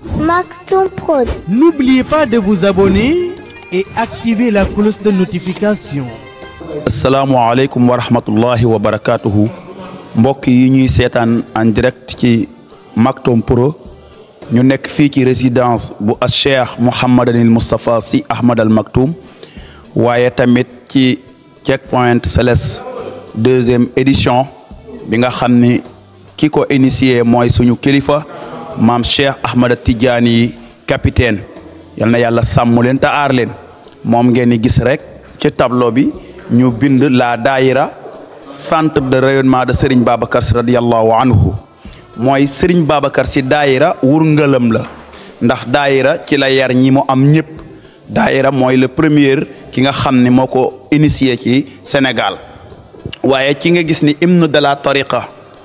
Maktoum Prod. N'oubliez pas de vous abonner et activer la cloche de notification. asalaamaaleykum wa rahmatullahi wa barakatuhu mbokk yi ñuy seetaan en direct ci Maktoum Pro ñu nekk fii ci résidence bu Cheikh Mouhamadul Moustapha Sy Ahmad Al Maktoum waaye tamit ci Checkpoint Céleste deuxième édition bi nga xam ni ki ko initié mooy suñu kilifa maam Cheikh Ahmad Tidiane capitaine yal na yàlla sàmm leen te aar leen moom ngeen di gis rek ci tableau bi ñu bind la daïra centre de rayonnement de Serigne Babacar Sy radiyallahu anhu mooy Serigne Babacar Sy daïra wurngalam la ndax daïra ci la yar ñi mu am ñëpp daïra mooy le premier ki nga xam ne moo ko initié ci Sénégal waaye ci nga gis ni hymne de la tariqa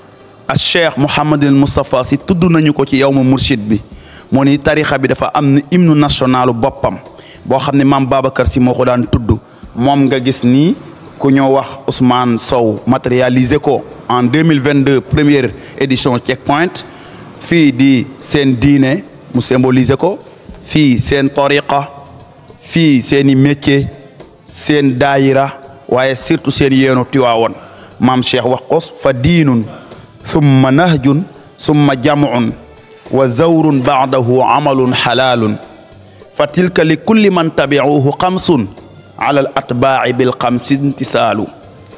al Cheikh Mouhamadul Moustapha Sy tudd nañu ko ci yawmu murshid bi moo ni tariqa bi dafa am hymne nationalu boppam boo xam ne maam Babacar Sy moo ko daan tudd moom nga gis ni ku ñoo wax Ousmane Sow matérialisé ko en 2022 première édition Checkpoint fii di seen diine mu symboliser ko fii seen tariqa fii seeni métier seen daayira waaye surtout seen yéenu Tiwaawoon maam Cheikh wax ko fa diinun summa nahjun summa jam'un wa zawrun ba'dahu amalun halalun fa tilka li kulli man tabi'uhu xamsun ala al atbaa'i bil xamsi intisaalu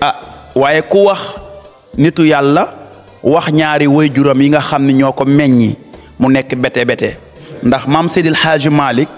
waaye ku wax nitu yàlla wax ñaari way juram yi nga xam ne ñoo ko meññi mu nekk bete ndax maam Seydil Hadji Malick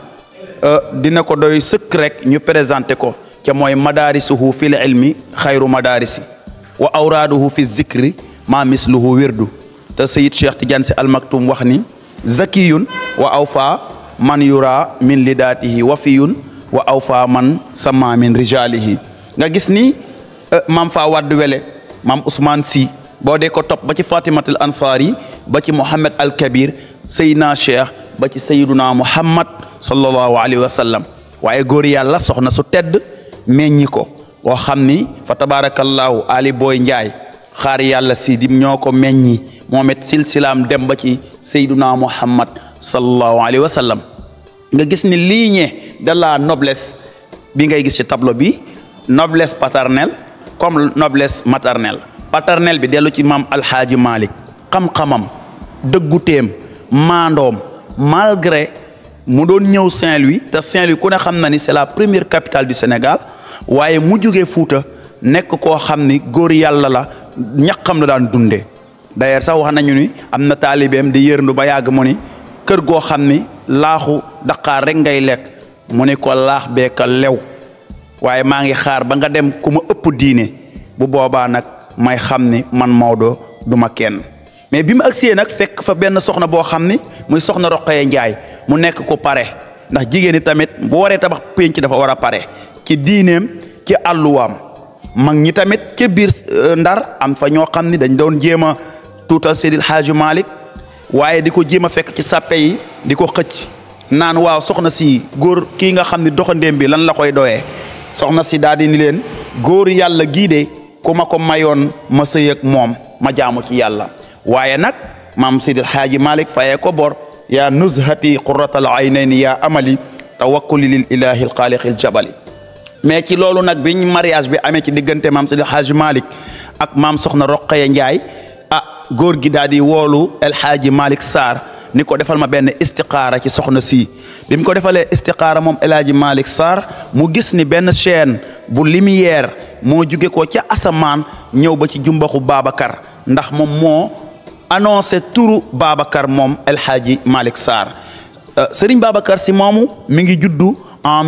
dina ko doy sëkk rek ñu présenté ko ca mooy madaarisuhu fil ilmi xayru madaarisi wa awraaduhu fi zikri ma misluhu wirdu te Seyid Cheikh Tidiane Sy Al Maktoum wax ni zakiyun wa awfa man yura min lidaatihi wafiyun wa awfa man sama min rijalihi nga gis ni maam fa wadd wele maam Ousmane Sy boo dee ko topp ba ci Fatimatul Ansari ba ci Mouhamed Al Kabir Seydina Cheikh ba ci Seydina Muhammad sallallahu alayhi wa sallam waaye góor yàlla soxna su tedd meññi ko boo xam ni fa tabarakallahu Ali Boy Ndiaye xaar yàlla si di ñoo ko meññi moom it silsilaam dem ba ci Seydina Muhammad sallallahu alayhi wa sallam nga gis ni lignée de la noblesse bi ngay gis ci tableau bi noblesse paternelle comme noblesse maternelle paternelle bi dellu ci maam Alhaaji Malick xam-xamam dëgguteem maandoom malgré mu doon ñëw Saint-Louis te Saint-Louis ku ne xam na ni c'est la première capitale du Sénégal waaye mu jógee Fuuta nekk koo xam ni góor yàlla la ñaqam la daan dundee d'ailleurs sax wax nañu ni am na taalibeem di yërndu ba yàgg mu ni kër goo xam ni laaxu daqaar rek ngay lekk mu ne ko laax beeka lew waaye maa ngi xaar ba nga dem ku ma ëpp diine bu boobaa nag may xam ni man Maodo du ma kenn mais bi mu agsee nag fekk fa benn soxna boo xam ni muy soxna Roqaya Njaay mu nekk ko pare ndax jigéen ñi tamit bu waree tabax pénc dafa war a pare ci diineem ci àlluwaam mag ñi tamit ca biir Ndar am fa ñoo xam ni dañ doon jéem a tuutal Seydil Hadji Malick waaye di ko jéem a fekk ci sàppe yi di ko xëcc naan waaw soxna si góor kii nga xam ni doxandéem bi lan la koy doyee soxna si daal di ni leen góor yàlla gii de ku ma ko mayoon ma sëy ak moom ma jaamu ci yàlla waaye nag maam Seydil Hadji Malick fayee ko bor yaa nuzhati qurratal aynayni yaa amali tawakkuli lil ilahi al xaaliqil jabali mais ci loolu nag biñ mariage bi amee ci diggante maam Seydil Hadji Malick ak maam soxna Roqaya Njaay góor gi daal di woolu El Hadji Malick Sarr ni ko defal ma benn istiqaara ci soxna si bi mu ko defalee istiqaara moom El Hadji Malick Sarr mu gis ni benn chaîne bu lumière moo jóge ko ca asamaan ñëw ba ci jumbaxu Babacar ndax moom moo annoncé turu Babacar moom El Hadji Malick Sarr Serigne Babacar Sy moomu mi ngi juddu en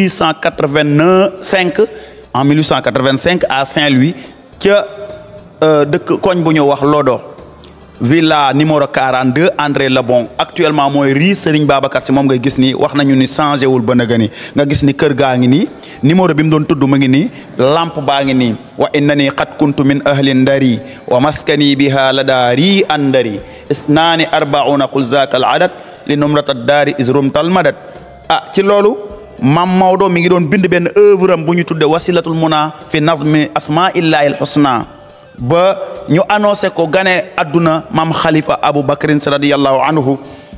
1885 à Saint-Louis ca dëkk koñ bu ñu wax Lodo villa numéro 42 André Lebon actuellement mooy rii Serigne Babacar Sy moom nga gis ni wax nañu ni changé wul ba naga ni nga gis ni kër gaa ngi nii numéro bi mu doon tudd mu ngi nii lampe baa ngi nii wa innani qad kuntu min ahli ndari wa maskani biha la daari andari isnaani arbauna qul zaka al adad li numrata daari isrumtal madad ci loolu Mam Maodo mi ngi doon bind benn œuvre am bu ñu tudde wasilatul muna fi nazmi asmaillahi al husna ba ñu annoncé ko gane adduna mam Khalifa Abou Bakrin radiyallahu anhu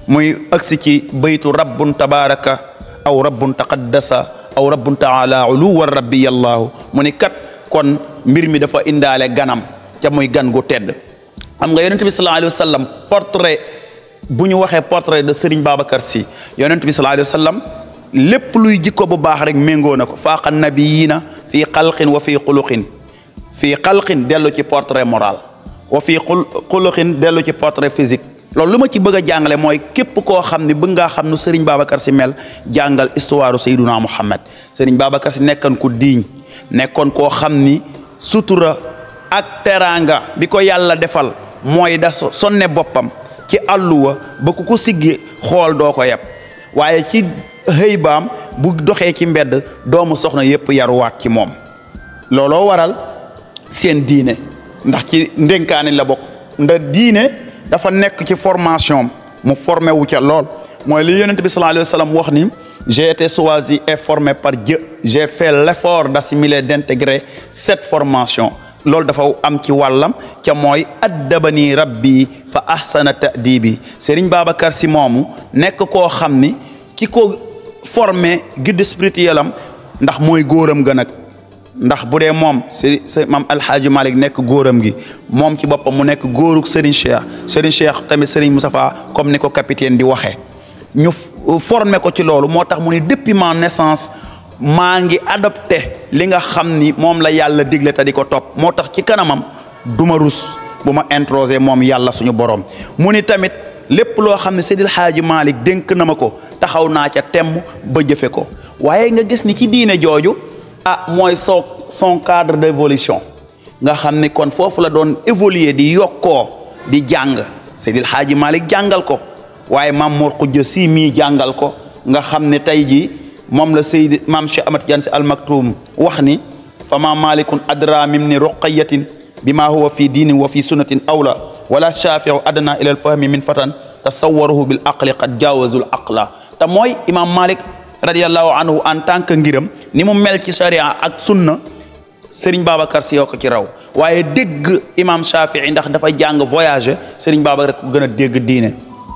muy agsi ci baytu rabbun tabaraka aw rabbun taqaddasa aw rabbun taala uluwa rabbi yallaahu mu ni kat kon mbir mi dafa indaale ganam ca muy gan gu tedd. xam nga yonent bi sallallahu alayhi wa sallam portrait bu ñu waxee portrait de Serigne Babacar Sy yonent bi sallallahu alayhi wa sallam lépp luy jikko bu baax rek méngoo na ko faaqa nabiyina fii xalqin wa fii xuluqin fii xalqin dellu ci portrait moral wa fii xuluqin dellu ci portrait physique. loolu lu ma ci bëgg a jàngale mooy képp koo xam ne bëgg ngaa xam nu Serigne Babacar Sy mel jàngal histoire Seydina Muhammad. Serigne Babacar Sy nekkoon ku diiñ nekkoon koo xam ni sutura ak teraanga bi ko yàlla defal mooy da sonne boppam ci àlluwa ba ku ko siggi xool doo ko yeb waaye ci xëy baam bu doxee ci mbedd doomu soxna yépp yaruwaat ci moom. looloo waral seen diine ndax ci ndénkaani la bokk ndax diine dafa nekk ci formation mu formé wu ca lool mooy li yonent bi sallallahu alayhi wa sallam wax ni j'ai été choisi et formé par Dieu j'ai fait l'effort d'assimiler d'intégrer cette formation. loolu dafa am ci wàllam ca mooy addabani rabbi fa ahsana ta'dibi. Serigne Babacar Sy moomu nekk koo xam ni ki ko formé guide spirituel am ndax mooy góoram ga nag ndax bu dee moom si maam Alxaaji Malick nekk góoram gi moom ci boppam mu nekk góoruk Serigne Cheikh tamit Serigne Moustapha comme ni ko capitaine di waxee ñu formé ko ci loolu moo tax mu ni depuis ma naissance maa ngi adopté li nga xam ni moom la yàlla digle te di ko topp moo tax ci kanamam duma rus bu ma introsé moom yàlla suñu borom mu ni tamit lépp loo xam ne Seydil Hadji Malick dénk na ma ko taxaw naa ca temm ba jëfe ko waaye nga gis ni ci diine jooju mooy son cadre d'évolution nga xam ni kon foofu la doon évoluer di yokkoo di jàng Seydil Hadji Malick jàngal ko waaye Maam Mor Khoudia Sy mii jàngal ko nga xam ne tey jii moom la Seydi Maam Cheikh Ahmad Tidiane Sy Al Maktoum wax ni fa ma malikun adra mimni ruqayatin bima huwa fi diinin wa fi sunnatin awla wala shafiu adna ila al fahmi min fatan tasawwaruhu bil aqli qad jawazul aqla te mooy imam Malik radiallahu anhu en tant que ngiram ni mu mel ci sharia ak sunna Serigne Babacar Sy yoo ko ci raw waaye dégg imam Shafii ndax dafa jàng voyager Serigne Babacar rek gën a dégg diine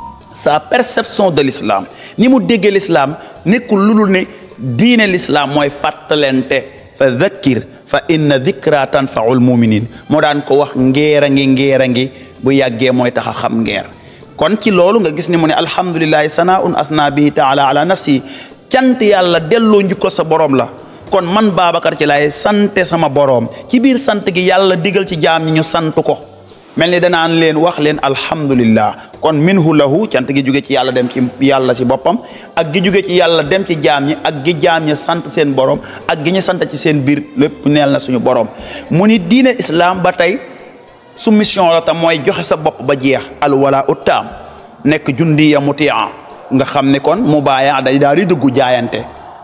sa perception de l'islam ni mu déggee l'islam nekkul lu dul ne diine l'islam mooy fàttalente fa dhakkir fa inna dhikra tanfaul muminin moo daan ko wax ngeer a ngi bu yàggee mooy tax a xam ngeer kon ci loolu nga gis ni mu ne alhamdulillahi sanaun asna bihi taala ala nafsi cant yàlla delloo njukko sa borom la kon man Babacar ci laay sante sama borom ci biir sant gi yàlla digal ci jaam ñi ñu sant ko mel ni danaan leen wax leen alhamdulillah kon minhu lahu cant gi jóge ci yàlla dem ci yàlla ci boppam ak gi jóge ci yàlla dem ci jaam ñi ak gi jaam ñi sant seen borom ak gi ñu sant ci seen biir lépp neel na suñu borom mu ni diine islam ba tey su mission la tam mooy joxe sa bopp ba jeex al wala uttaam nekk jundiya mutia nga xam ne kon mu baaya day daal di dugg jaayante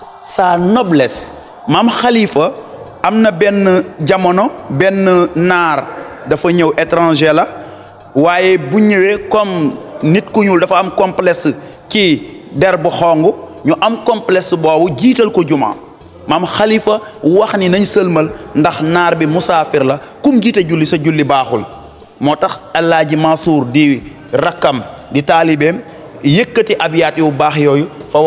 sa noblesse maam Khalifa am na benn jamono benn naar dafa ñëw étranger la waaye bu ñëwee comme nit ku ñuul dafa am complexe ci der bu xong ñu am complexe boobu jiital ko juma maam Khalifa wax ni nañ sëlmal ndax naar bi musaafir la kum jiite julli sa julli baaxul moo tax Alaaji Mansour di rakkam di taalibeem yëkkati abyaat yu baax yooyu fa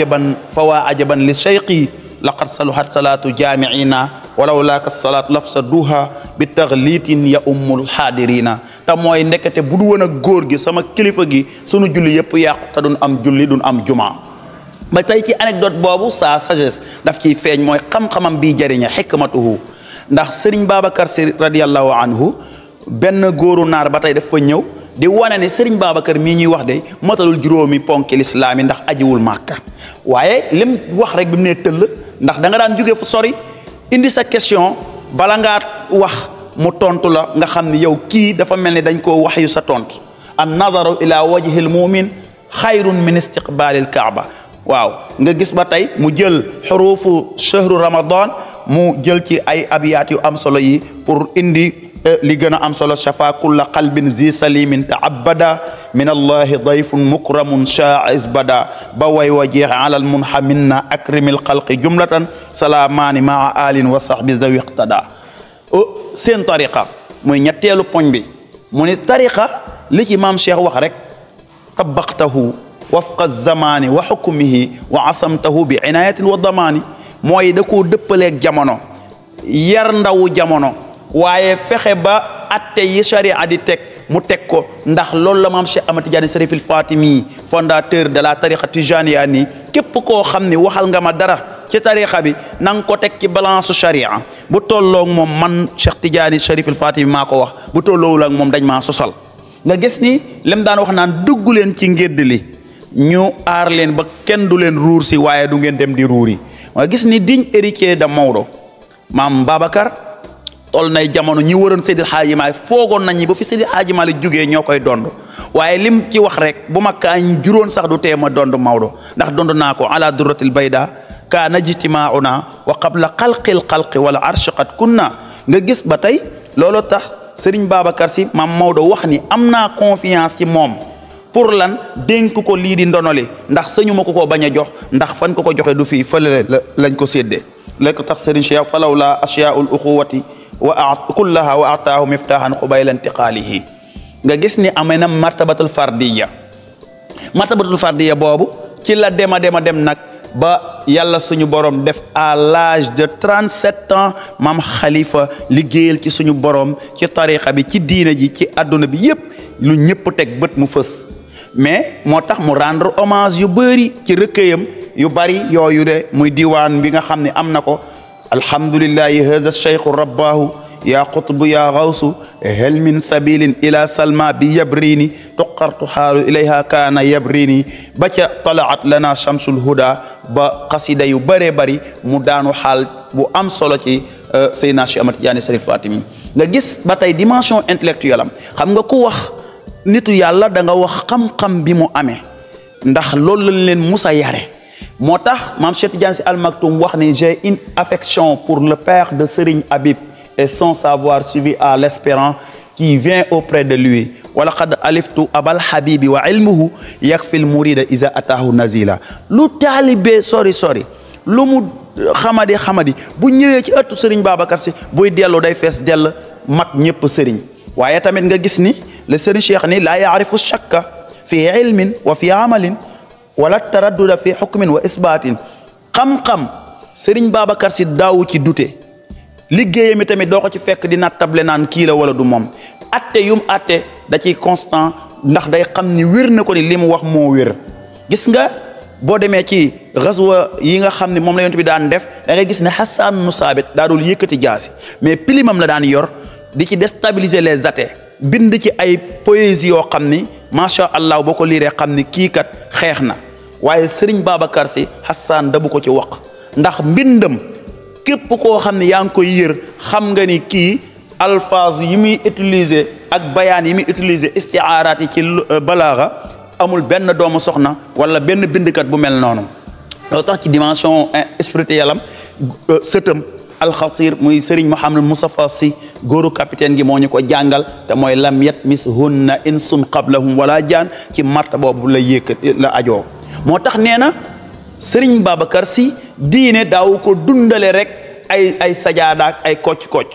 waa ajaban li shayqi laqad saluhat salatu jamiina walaw laaka salaatu lafsaduha bi taxliitin ya ummul xaadirina te mooy ndekete bu du woon ak góor gi sama kilifa gi sunu julli yëpp yàqu te duñ am julli duñ am juma ba tey ci anecdote boobu sa sagesse daf ciy feeñ mooy xam-xamam bii jëriña xikmatuhu ndax Serigne Babacar Sy radiallahu anhu benn góoru naar ba tey dafa ñëw di wane ne Serigne Babacar mii ñuy wax de matalul juróomi ponki lislaam yi ndax ajiwul màkka waaye lim wax rek bi mu ne tëll ndax da nga daan jóge fu sori indi sa question bala ngaa wax mu tontu la nga xam ni yow kii dafa mel ni dañ koo wax yu sa tontu an nadaru ila wajhil mumin xayrun min istiqbalil kaaba waaw nga gis ba tey mu jël xurufu shahru ramadan mu jël ci ay abiyaat yu am solo yi pour indi li gën a am solo shafa kulla qalbin zi salimin taabada min allahi dayfun mukramun shaa isbada ba way wa jeexe alal munhaminna akrimil xalqi jumlatan salaamaani maa alin wa sahbi zawi iqtada seen tariqa muy ñetteelu poñ bi mu ni tariqa li ci maam Cheikh wax rek tabaqtahu wafqa zamani wa hukmihi wa asamtahu bi inayatin wa damani mooy da koo dëppaleeg jamono yar ndawu jamono waaye fexe ba atte yi sharia di teg mu teg ko ndax loolu la maam Cheikh Ahmad Tidiane Chérif El Fatimi fondateur de la tariqa tijaniya ni képp koo xam ni waxal nga ma dara ci tariqa bi na nga ko teg ci balance sharia bu tolloog moom man Cheikh Tidiane Chérif El Fatimi maa ko wax bu tolloowul ak moom dañ maa sosal nga gis ni lem daan wax naan dugg leen ci ngédd li ñu aar leen ba kenn du leen ruur si waaye du ngeen dem di ruuri nga gis ni digne héritier de Maodo maam Babacar tol nay jamono ñi waroon Seydil Hadji Malick foogoon nañ ñi ba fi Seydil Hadji Malick jógee ñoo koy dond waaye lim ci wax rek bu ma kaañ juróon sax du tee ma dond Maodo ndax dond naa ko ala durratil bayda kaana ijtimaauna wa qabla xalqil xalqi wala arsh qad kunna nga gis ba tey loolu tax Serigne Babacar Sy maam Maodo wax ni am naa confiance ci moom pour lan dénk ko lii di ndonoli ndax sëñu ma ko koo bañ a jox ndax fan ko ko joxe du fii fële lañ ko séddee léegi tax Serigne Cheikh falaw la asyaul uxuwati wa kullaha wa ataahu miftahan xubayla intiqaalihi nga gis ni amee na martabatul fardiya boobu ci la dem nag ba yàlla suñu borom def à l'âge de 37 ans maam Khalifa liggéeyal ci suñu borom ci tariqa bi ci diina ji ci adduna bi yépp lu ñëpp teg bët mu fës mais moo tax mu rendre hommage yu bëri ci recueillam yu bëri yooyu de muy diwaan bi nga xam ne am na ko alhamdulillahi hada cheikhu rabbahu ya qutbu ya gawsu hel min sabilin ila salma bi yabrini tuqartu xaalu ilayha kaana yabrini ba ca talaat lana shamsul huda ba xasida yu bëree bëri mu daanu xaal bu am solo ci Seydina Cheikh Ahmad Tidiane Chérif Fatimi nga gis ba tey dimension intellectuelle am xam nga ku wax nitu yàlla da nga wax xam-xam bi mu amee ndax loolu lañ leen musa yare moo tax maam Cheikh Tidiane Sy Al Maktoum wax ni j'ai une affection pour le père de Serigne Habib et son savoir suivi à l'espérant qui vient auprès de lui wala qad aliftu abal habibi wa ilmuhu yakfil murida iza atahu nazila lu taalibe sori lu mu xamadi bu ñëwee ci ëttu Serigne Babacar Sy buy dellu day fees dell mat ñëpp Serigne waaye tamit nga gis ni le Serigne Cheikh ni laa yaarifu shakka fi ilmin wa fi amalin wala taradduda fi hukmin wa isbaatin xam-xam Serigne Babacar Sy daawu ci dute liggéeyam mi tamit doo ko ci fekk di nattable naan kii la wala du moom atte yum atte da ciy constant ndax day xam ni wér na ko ni li mu wax moo wér gis nga boo demee ci gazwa yi nga xam ne moom la yonent bi daan def da ngay gis ne Hassan nu Saabit daa dul yëkkati jaasi mais pilimam la daan yor di ci déstabiliser les athées bind ci ay poésie yoo xam ni macha allah boo ko liiree xam ni kii kat xeex na waaye Serigne Babacar Sy Hassan dabu ko ci wax ndax mbindam képp koo xam ne yaa ngi koy yër xam nga ni kii alphase yi muy utiliser ak bayaan yi muy utiliser istiaaraat yi ci balaaxa amul benn doomu soxna wala benn bindkat bu mel noonu loo tax ci dimension spirituelle am sëtam alxasir muy Serigne Mouhamed Moustapha Sy góoru capitaine gi moo ñu ko jàngal te mooy lam yatmis hunna insun qablahum wala jaan ci marta boobu la yëkkat la ajoo moo tax nee na Serigne Babacar Sy diine daaw ko dundale rek ay sajaadaak ay kocc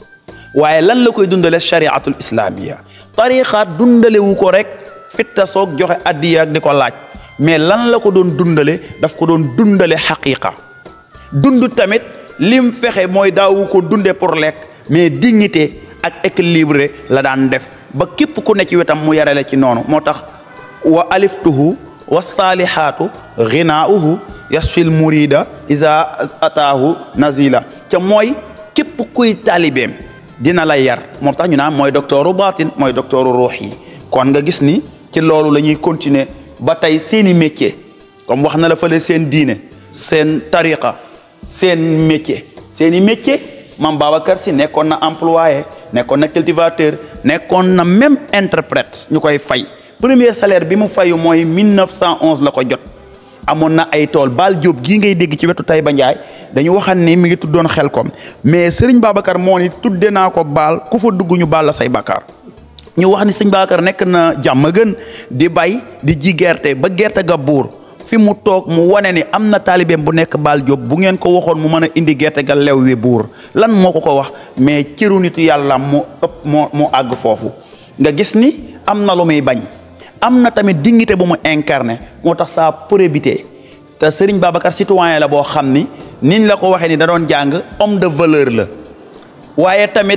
waaye lan la koy dundale shariatul islamia tariqaat dundalewu ko rek fitta soog joxe addiya ak di ko laaj mais lan la ko doon dundale daf ko doon dundale xaqiqa dund tamit lim fexe mooy daawu ko dunde pour lekk mais dignité ak équilibre la daan def ba képp ku ne ci wetam mu yarale ci noonu moo tax wa aliftuhu wa saalihaatu ginaauhu yasfil murida isa ataahu nazila ca mooy képp kuy taalibeem dina la yar moo tax ñu naan mooy docteuru baatin mooy docteuru ruux yi kon nga gis ni ci loolu la ñuy continuer ba tey seeni métier comme wax na la fële seen diine seen tariqa seen métier seeni métier Mame Babacar Sy nekkoon na employé nekkoon na cultivateur nekkoon na même interprète ñu koy fay premier salaire bi mu fayu mooy 1911 la ko jot amoon na ay tool Baal Diop gii ngay dégg ci wetu Taïba Ndiaye dañu waxan ni mi ngi tuddoon Xelkom mais Serigne Babacar moo ni tudde naa ko baal ku fa dugg ñu baal la say bakkaar ñu wax ni Serigne Babacar nekk na jàmm gën di bay di ji gerte ba gerte ga buur fi mu toog mu wane ni am na taalibeem bu nekk Baal Diop bu ngeen ko waxoon mu mën a indi gerte ga lew wi buur lan moo ko wax mais cëru nitu yàlla mu ëpp moo àgg foofu nga gis ni am na lu muy bañ am na tamit dignité bu mu incarné moo tax sa probité te Serigne Babacar citoyen la boo xam ni niñ la ko waxee ni da doon jàng homme de valeur la waaye tamit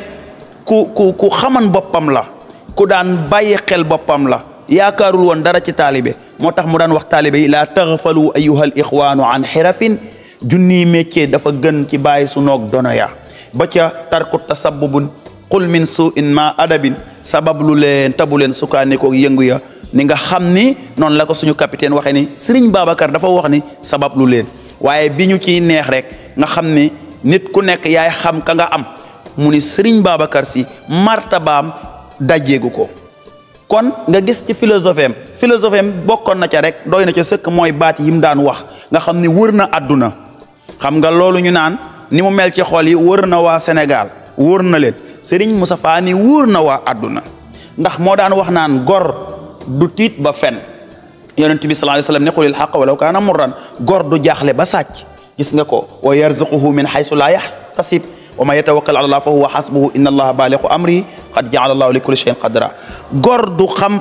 ku xaman boppam la ku daan bàyyi xel boppam la yaakaarul woon dara ci taalibe moo tax mu daan wax taalibe yi laa taxafalu ayyuhal ixwaanu an xirafin junniy métier dafa gën ci bàyyi su noog dono ya ba ca tarku tasabubun qul min su in ma adabin sabab lu leen tabu leen sukkaandikoog yëngu ya ni nga xam ni noonu la ko suñu capitaine waxee ni Serigne Babacar dafa wax ni sabab lu leen waaye bi ñu ciy neex rek nga xam ni nit ku nekk yaay xam ka nga am mu ni Serigne Babacar Sy martabaam dajeegu ko kon nga gis ci philosophie am bokkoon na ca rek doy na ca sëkk mooy baat yi mu daan wax nga xam ni wër na àdduna xam nga loolu ñu naan ni mu mel ci xol yi wër na waa Sénégal wër na leen Serigne Moustapha ni wër na waa àdduna ndax moo daan wax naan gor du tiit ba fen yonent bi sallallahu alayhi wasallam ne qulil haqq walaw kaana murran gor du jaaxle ba sàcc gis nga ko wa yarzuquhu min haythu la yahtasib wa man yatawakkal ala Allah fa huwa hasbuhu inna allaha balighu amri qad ja'ala allahu li kulli shay'in qadra gor du xam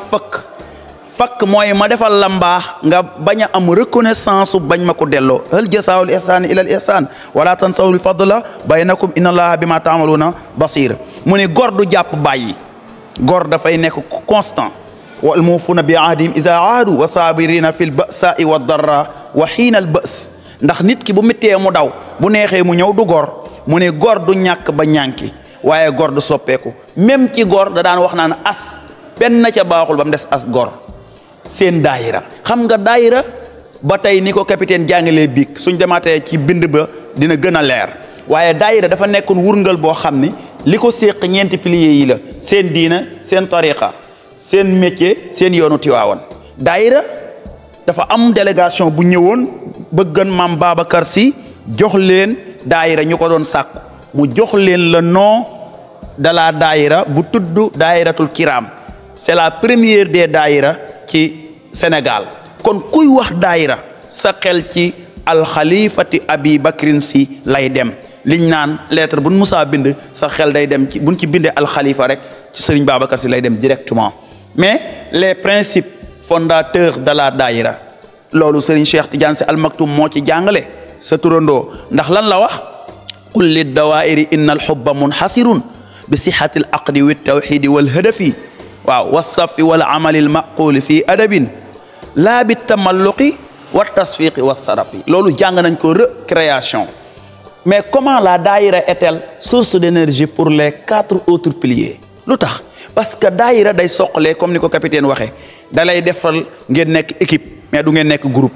fakk mooy ma defal la mbaax nga bañ a am reconnaissance bañ ma ko delloo hal jasaa'ul ihsani ila al ihsan wala tansawul fadla baynakum inna allaha bima ta'maluna basir mu ne gor du jàpp bàyyi gor dafay nekk constant wal muufuna bi ahdihim iza aahadu wa sabirina fil ba'sa'i wad darra wa hiina al ba's ndax nit ki bu mittee mu daw bu neexee mu ñëw du gor mu ne gor du ñàkk ba ñànki waaye gor du soppeeku même ci gor da daan wax naan as benn ca baaxul ba mu des as gor seen daayira xam nga daayira ba tey ni ko capitaine jàngalee biig suñ demaatee ci bind ba dina gën a leer waaye daayira dafa nekkoon wurngal boo xam ni li ko séq ñeenti piliers yi la seen diina seen tariqa seen métier seen yoonu Tiwaawan daayira dafa am délégation bu ñëwoon bëggan maam Babacar Sy jox leen daayira ñu ko doon sàkku mu jox leen le nom de la daayira bu tudd daayiratul kiram c'est la première des daayira ci Sénégal kon kuy wax daayira sa xel ci alxalifati Abi Bakrin Sy lay dem liñ naan lettre buñ musaa bind sa xel day dem ci buñ ci bindee alxalifa rek ci Serigne Babacar Sy lay dem directement mais les principes fondateurs de la daayira loolu Serigne Cheikh Tidiane Sy Al Maktoum moo ci jàngale sa turandoo ndax lan la wax qul lid dawaa'iri inna al hubba munhasirun bi sihhati al aqdi wa tawhidi wal hadafi waaw wasafi wal amali al maquli fi adabin laa bi tamalluqi wa tasfiqi wa sarafi loolu jàng nañ ko recréation mais comment la daayira est-elle source d'énergie pour les 4 autres piliers lu tax parce que daayira day soqalee comme ni ko capitaine waxee da lay defal ngeen nekk équipe mais du ngeen nekk groupe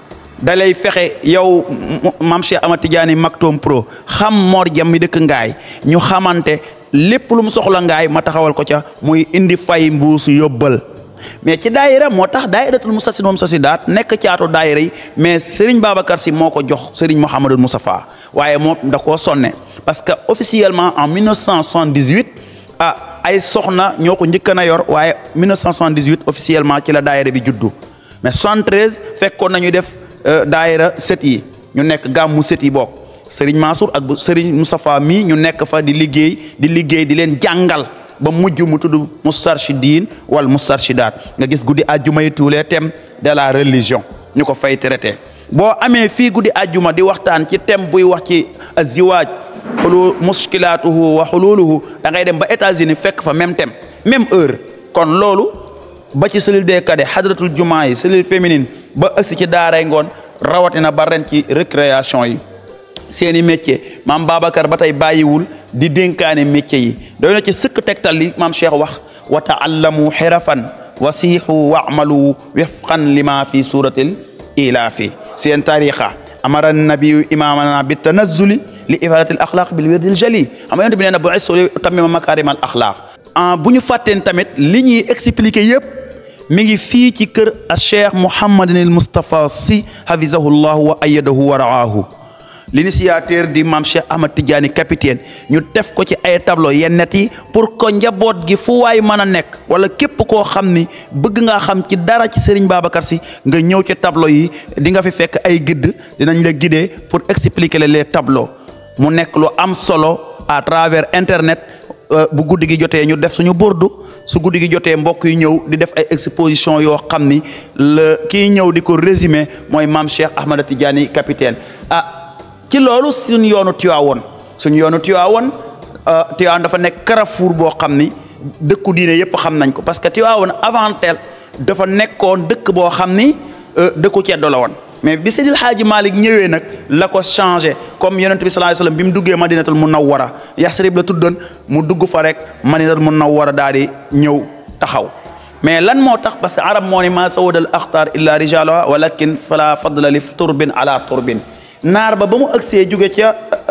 da lay fexe yow Mame Cheikh Ahmad Tidiane Maktoum Pro xam Mor Jam mi dëkk Ngaay ñu xamante lépp lu mu soxla Ngaay ma taxawal ko ca muy indi fay mbuusu yóbbal mais ci daayira moo tax daayiratul Moustarchidine wal Moustarchidaat nekk caatu daayira yi mais Serigne Babacar Sy moo ko jox Serigne Mouhamadou Moustapha waaye moom da koo sonne parce que officiellement en 1978 ay soxna ñoo ko njëkk na yor waaye 1978 officiellement ci la daayira bi juddu mais 73 fekkoon nañu def daayira set yi ñu nekk gàmmu set yi bokk Serigne Mansour ak Serigne Moustapha mii ñu nekk fa di liggéey di leen jàngal ba mujj mu tudd Moustarchidine wal Moustarchidaat nga gis guddi àjjuma yi tous les thèmes de la religion ñu ko fay traité boo amee fii guddi àjjuma di waxtaan ci thème buy wax ci aziwaaj xulu muskilaatuhu wa xululuhu da ngay dem ba États-Unis fekk fa même thème même heure kon loolu ba ci cellule des cadets hadratul jumaa yi cellule féminine ba ëgsi ci daaray ngoon rawatina ba ren ci récréation yi seeni métier maam Babacar ba tey bàyyiwul di dénkaane métier yi doy na ci sëkk tegtal li maam Cheikh wax wa taallamu xirafan wasiixu waamalu wifqan lima fi suratil ilaafi seen tariqa amara nabiyu imamana bi tanazzuli li ifadatil axlaq bil wirdil jali xam nga yonent bi nee na bu istu li utammima makarim al axlaq bu ñu fàtteen tamit li ñuy expliquer yëpp mi ngi fii ci kër a Cheikh Mouhamadinil Moustapha Sy hafizahullahu wa ayyadahu wa raahu l'initiateur di Mame Cheikh Ahmad Tidiane capitaine ñu def ko ci ay tableau yennet yi pour que njaboot gi fu waay mën a nekk wala képp koo xam ni bëgg nga xam ci dara ci Serigne Babacar Sy nga ñëw ci tableau yi di nga fi fekk ay guide dinañ la guider pour expliquer les tableaux mu nekk lu am solo à travers internet bu guddi gi jotee ñu def suñu burdu su guddi gi jotee mbokk yi ñëw di def ay exposition yoo xam ni kii ñëw di ko résumé mooy maam Cheikh Ahmada Tidiane capitaine. ci loolu suñu yoonu Tiwaawoon dafa nekk carrefour boo xam ni dëkku diine yëpp xam nañ ko parce que Tiwaawoon avant tel dafa nekkoon dëkk boo xam ni dëkku ceddo la woon. mais bi Seydil Hadji Malick ñëwee nag la ko changé comme yonent bi sallallahu alayhi wasallam bi mu duggee Madinatul Munawwara Yasrib la tuddoon mu dugg fa rek Madinatul Munawwara daal di ñëw taxaw. mais lan moo tax parce que arab moo ni ma sawadal axtaar illa rijaluha walakin fala fadla li turbin ala turbin. naar ba mu agsee jóge ca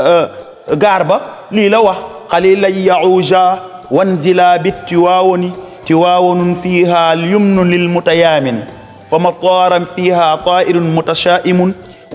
gaar ba lii la wax xalila yauja wanzila bi tiwaawonun fiha lyumnu lil mutayaamin fa mataaran fiha tairun mutashaimun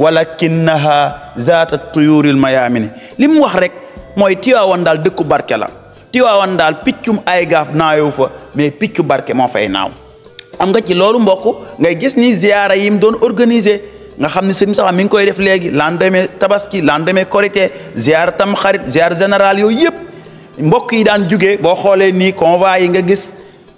walakinaha zaata tuyuril mayaamini li mu wax rek mooy Tiwaawan daal dëkku barke la. Tiwaawan daal piccum ay gaaf naayow fa mais piccu barke moo fay naaw. am nga ci loolu mbokk ngay gis ni ziyaara yi mu doon organiser nga xam ne sëriñ sax mi ngi koy def léegi lendemain tabaski lendemain korité ziyaara tam xarit ziyaara général yooyu yëpp mbokk yi daan jugee boo xoolee nii convoi yi nga gis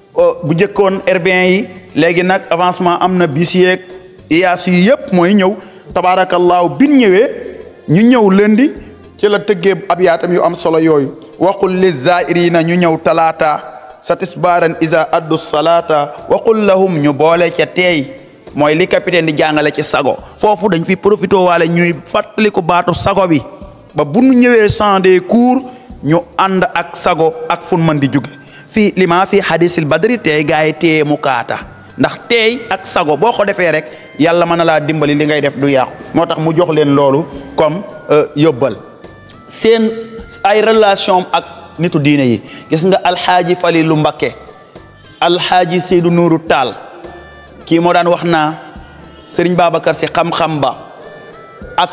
bu njëkkoon urbain yi léegi nag avancement am na bis yeeg iyaas yi yëpp mooy ñëw tabaarakallaahu bin ñëwee ñu ñëw lëndi ci la tëggee ab yaatam yu am solo yooyu waqul li zairina ñu ñëw talaata satisbaran isa addu salata waqul lahum ñu boole ca teey mooy li capitaine di jàngale ci sago foofu dañ fi profité waale ñuy fàttali ko baatu sago bi ba bu ñu ñëwee champ des cours ñu ànd ak sago ak fun mën di jóge fii li maa fii hadisil badri teey gaa yi téye mu kaata ndax teey ak sago boo ko defee rek yàlla mën na laa dimbali li ngay def du yàqu moo tax mu jox leen loolu comme yóbbal seen ay relation ak nitu diine yi gis nga alxaaji Falilu Mbakke alxaaji Seydou Nourou Tall kii moo daan wax naa Serigne Babacar si xam-xam ba ak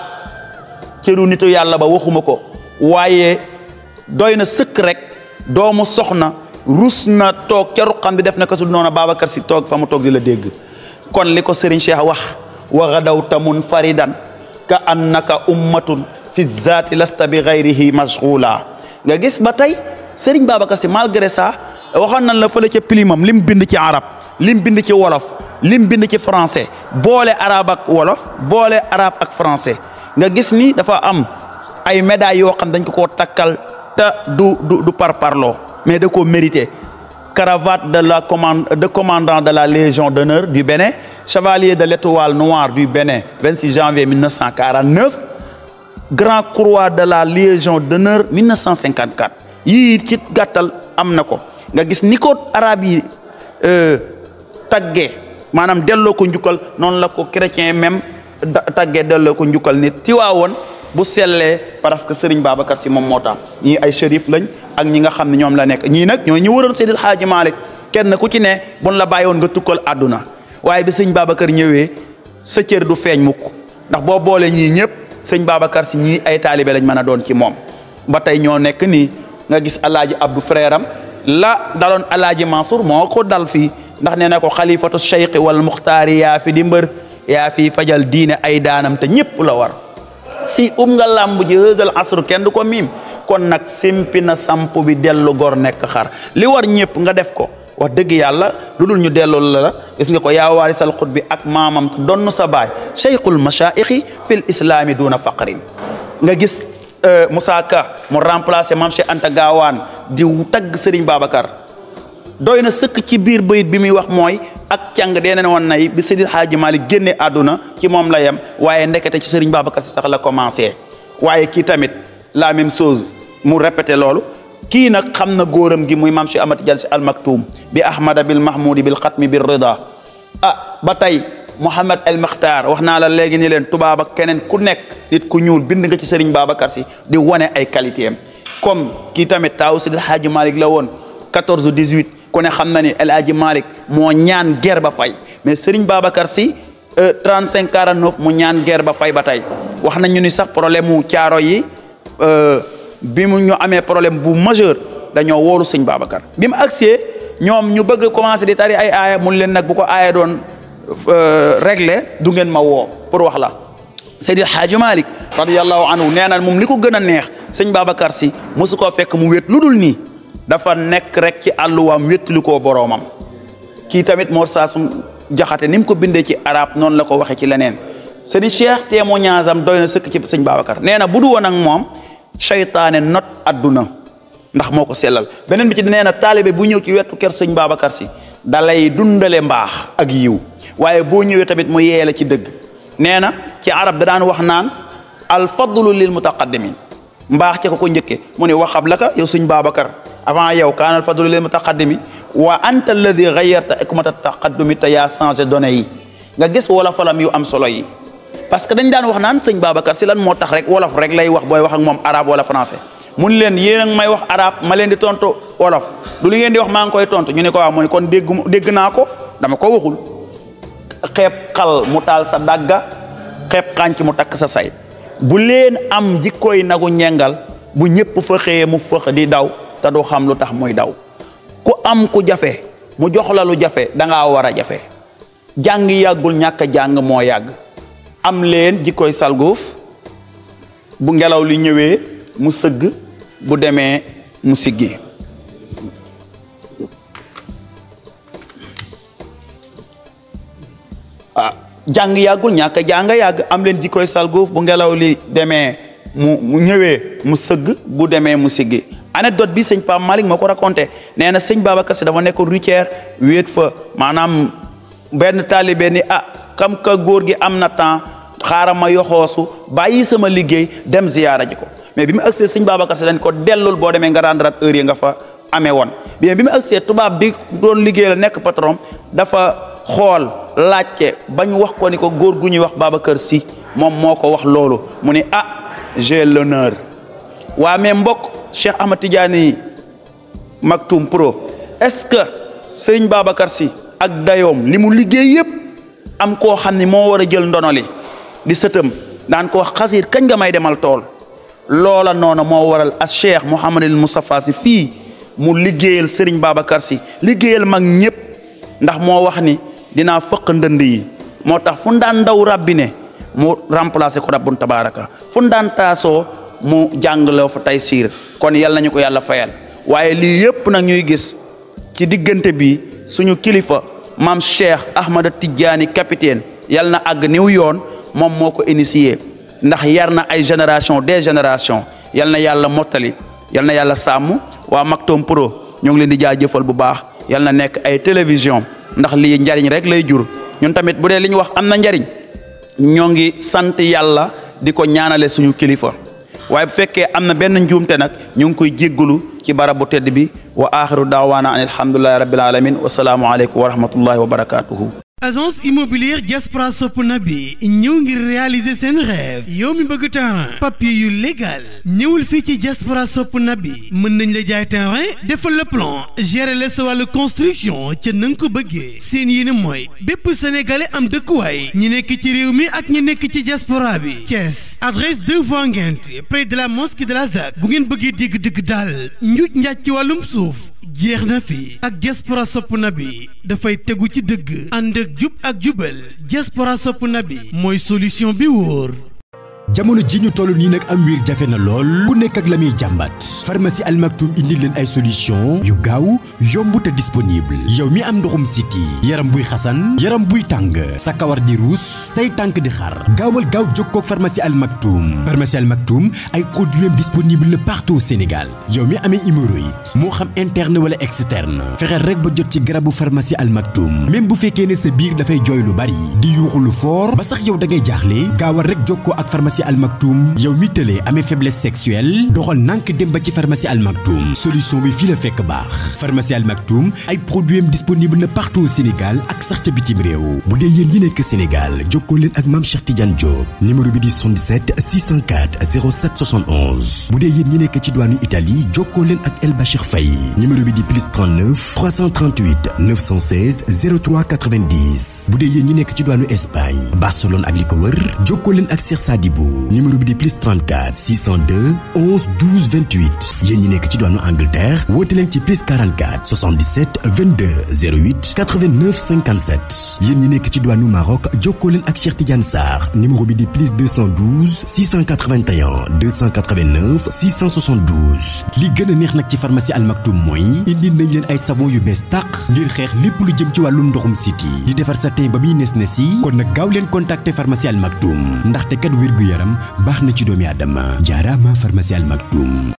cëru nitu yàlla ba waxuma ko waaye doy na sëkk rek doomu soxna rus na toog ca ruqam bi def na ko su noona Babacar si toog fa mu toog di la dégg kon li ko Serigne Cheikh wax wa gadawta munfaridan ka annaka ummatun fi zaati lasta bi gayrihi mashghula nga gis ba tey Serigne Babacar si malgré ça waxoon nañ la fële ca pilimam lim bind ci arab lim bind ci wolof lim bind ci français boole arab ak wolof boole arab ak français nga gis ni dafa am ay médailles yoo xam dañ ko koo takkal te du parparloo mais da koo mérité cravate de commandant de la Légion d'honneur du Bénin chevalier de l'étoile noire du Bénin 26 janvier 1949 grand croix de la Légion d'honneur 1954 yii ci gàttal am na ko nga gis ni ko arab yi taggee maanaam delloo ko njukkal noonu la ko chrétien même taggee delloo ko njukkal nit Tiwaawoon bu sellee parce que Serigne Babacar si moom moo tax ñii ay shérif lañ ak ñi nga xam ne ñoom la nekk ñii nag ñoo ñu waroon Seydil Hadji Malick kenn ku ci ne buñ la bàyyi woon nga tukkal àdduna waaye bi sëñ Babacar ñëwee sa cër du feeñ mukk ndax boo boole ñii ñëpp sëñ Babacar si ñii ay taalibe lañ mën a doon ci moom ba tey ñoo nekk nii nga gis alaaji Abdou frère am la daloon alaaji Mansour moo ko dal fii ndax nee na ko xalifatu cheikh wal muxtaari yaa fi di mbër yaa fi fajal diine ay daanam te ñëpp la war si nga làmb ji hësal asru kenn du ko miim kon nag simpi na samp bi dellu gor nekk xar li war ñëpp nga def ko wax dëgg yàlla lu dul ñu delloo la gis nga ko yaa waarisal xut bi ak maamam donn sa baay cheikhul machaixi fil islami duna faqrin nga gis Moussa Ka mu remplacé Mame Cheikh Anta Gaawaan di tagg Serigne Babacar doy na sëkk ci biir bayit bi muy wax mooy ak càng deeneen woon nay bi Seydil Hadji Malick génne àdduna ci moom la yem waaye ndekete ci Serigne Babacar si sax la commencé waaye kii tamit la même chose mu répété loolu kii nag xam na góoram gi muy Mame Cheikh Ahmad Tidiane Sy Al Maktoum bi ahmada bil mahmoudi bil xatmi bir rida ba tey Mouhamed El Makhtar wax naa la léegi ni leen tubaab ak keneen ku nekk nit ku ñuul bind nga ci Serigne Babacar si di wane ay qualité am comme kii tamit taaw Seydil Hadji Malick la woon 14 18 ku ne xam na ni El Hadji Malick moo ñaan guerre ba fay mais Serigne Babacar si 35 49 mu ñaan guerre ba fay ba tey wax nañu ni sax problème mu caaro yi bi mu ñu amee problème bu majeur dañoo wóolu Serigne Babacar bi mu agsee ñoom ñu bëgg commencé di tari ay aaya mun leen nag bu ko aaya doon réglé du ngeen ma woo pour wax la Seydil Hadji Malick radiyallahu anhu nee na moom li ko gën a neex Serigne Babacar si mosu koo fekk mu wéet lu dul nii dafa nekk rek ci àlluwaam wéttali koo boroomam. kii tamit Mor Saasum Jaxate ni mu ko bindee ci arab noonu la ko waxee ci leneen sëñ Cheikh témoignage am doy na sëkk ci sëñ Babacar nee na bu du woon ak moom seytaane not adduna ndax moo ko sellal beneen bi ci nee na taalibe bu ñëw ci wetu kër sëñ Babacar si dalay dundale mbaax ak yiw waaye boo ñëwee tamit mu yeele ci dëgg nee na ci arab da daan wax naan al fadlu lil mutaqaddimin mbaax ca ko njëkke mu ne waxab la ka yow sëñ Babacar avant yow kaana al fadlu lil mutaqaddimi wa anta alladi gayyarta ikmata taqaddumi te yaa changé données yi nga gis wolofalam yu am solo yi parce que dañ daan wax naan sëñ Babacar si lan moo tax rek wolof rek lay wax booy wax ak moom arabe wala français mun leen yéen a ngi may wax arabe ma leen di tontu wolof du li ngeen di wax maa ngi koy tontu ñu ne ko waaw mu ne kon dégg naa ko dama ko waxul xeeb xal mu taal sa dagga xeeb xànc mu takk sa say bu leen am jikkooy nagu ñengal bu ñëpp fa xëyee mu fëx di daw te du xam lu tax muy daw ku am ku jafe mu jox la lu jafe da ngaa war a jafe jàng yàggul ñàkk a jàng moo yàgg am leen jikkooy salguuf bu ngelaw li ñëwee mu sëgg bu demee mu siggi jàng yàggul ñàkk a jàng yàgg am leen jikkooy salguuf bu ngelaw li demee mu ñëwee mu sëgg bu demee mu siggi anecdote bi sëñ Pape Malick moo ko raconté nee na sëñ Babacar Si dafa nekkoon routière wéet fa maanaam benn taalibe ni kam ka góor gi am na temps xaaral ma yoxoosu bàyyi sama liggéey dem ziyaara ji ko mais bi mu agsee sëñ Babacar Si dañ ko dellul boo demee nga rendre heure yi nga fa amee woon bien bi mu agsee tubaab bi doon liggéey la nekk patron dafa xool laajte bañ wax ko ni ko góor gu ñuy wax Babacar Si moom moo ko wax loolu mu ni j'ai l'honneur waa mais mbokk Cheikh Ahmad Tidiane Maktoum Pro est-ce que sëñ Babacar Si ak dayoom li mu liggéey yëpp am koo xam ni moo war a jël ndono li di sëtam daan ko wax xasiir kañ nga may demal tool loola noonu moo waral as Cheikh Mouhamadul Moustapha Si fii mu liggéeyal Serigne Babacar Si liggéeyal mag ñëpp ndax moo wax ni dinaa fëq ndënd yi moo tax fu daan ndaw rabbine mu remplacer ko rabbun tabaraka fu daan taasoo mu jàngaloo fa tay siir kon yal nañu ko yàlla fayal waaye lii yëpp nag ñuy gis ci diggante bi suñu kilifa maam Cheikh Ahmada Tidiane capitaine yal na àgg niw yoon moom moo ko initié ndax yar na ay génération des générations yal na yàlla mottali yal na yàlla sàmm waa Maktoum Pro ñoo ngi leen di jaajëfal bu baax yal na nekk ay télévision ndax lii njariñ rek lay jur ñun tamit bu dee li ñu wax am na njariñ ñoo ngi sant yàlla di ko ñaanale suñu kilifa waaye bu fekkee am na benn njuumte nag ñu ngi koy jéggalu ci barabu tedd bi wa axiru daawaana an alhamdulillahi rabbil alamin wa salaamu aleykum wa rahmatullahi wa barakatuhu agence immobilière Diaspora Sopp Nabi ñëw ngir réaliser seen rêve yow mi bëgg terrain papier yu légal ñëwul fii ci Diaspora Sopp Nabi mën nañ la jaay terrain defal le plan gérer la sa wàllu construction ca na nga ko bëggee seen yéene mooy bépp sénégalais am dëkkuwaay ñi nekk ci réew mi ak ñi nekk ci diaspora bi Thiès adresse 2 voies Nguinth près de la mosquée de la ZAC bu ngeen bëggee dégg dëgg daal njuuj njaaj ci wàllum suuf jeex na fi ak Diaspora Sopp Nabi dafay tegu ci dëgg ànd ak jub ak jubal Diaspora Sopp Nabi mooy solution bi wóor. jamono ji ñu toll nii nag am wiir jafe na lool ku nekk ak la muy jàmbat pharmacie Al Maktoum indi leen ay solution yu gaaw yomb te disponible yow mi am ndoxum siti yaram buy xasan yaram buy tàng sa kawar di ruus say tànk di xar gaawal gaaw jokkoo ak pharmacie Al Maktoum ay produits disponible na partout au Sénégal yow mi amee hémorroïde moo xam interne wala externe fexeel rek ba jot ci garabu pharmacie Al Maktoum même bu fekkee ne sa biir dafay jooy lu bari di yuuxu lu fort ba sax yow da ngay jaaxle gaawal rek jokkoo ak pharmacie Al Maktoum yow mi tëlee amee faiblesse sexuelle doxal nànk dem ba ci pharmacie Al Maktoum solution bi fii la fekk baax pharmacie Al Maktoum ay produits disponible na partout au Sénégal ak sax ca bitim réew bu dee yéen ñi nekk Sénégal jokkoo leen ak Mame Cheikh Tidiane Diop numéro bi di 77 604 07 71 bu dee yéen ñi nekk ci douane Italie jokkoo leen ak El Bachir Faye numéro bi di +39 338 916 03 90 bu dee yéen ñi nekk ci douane Espagne Barcelone ak li ko wër jokkoo leen ak Cheikh Sadibou numéro bi di +34 602 11 12 28 yéen ñi nekk ci diwaanu Angleterre woote leen ci +44 77 22 08 89 57 yéen ñi nekk ci diwaanu Maroc jokkoo leen ak Cheikh Tidiane Sarr numéro bi di +212 681 289 672 li gën a neex nag ci pharmacie Al Maktoum mooy indi nañ leen ay savon yu bees tàq ngir xeex lépp lu jëm ci wàllum ndoxum siti di defar sa teen ba muy nes yi kon nag gaaw leen contacter pharmacie Al Maktoum ndaxte kat wér gu yaram baax na ci doomi aadama jaaraama pharmacie Al Maktoum.